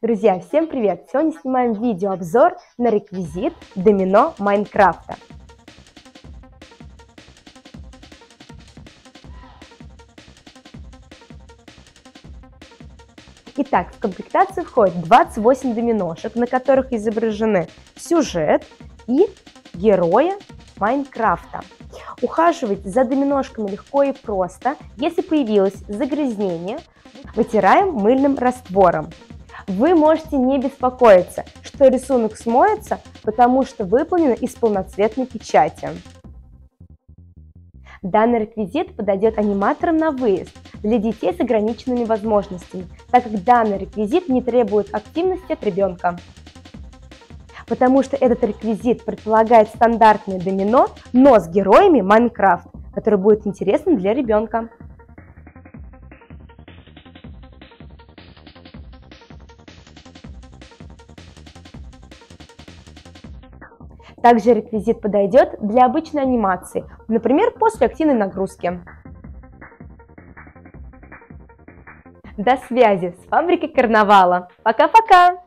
Друзья, всем привет! Сегодня снимаем видеообзор на реквизит домино Майнкрафта. Итак, в комплектацию входит 28 доминошек, на которых изображены сюжет и герои Майнкрафта. Ухаживать за доминошками легко и просто. Если появилось загрязнение, вытираем мыльным раствором. Вы можете не беспокоиться, что рисунок смоется, потому что выполнен из полноцветной печати. Данный реквизит подойдет аниматорам на выезд для детей с ограниченными возможностями, так как данный реквизит не требует активности от ребенка. Потому что этот реквизит предполагает стандартное домино, но с героями Майнкрафт, который будет интересным для ребенка. Также реквизит подойдет для обычной анимации, например, после активной нагрузки. До связи с фабрикой карнавала. Пока-пока!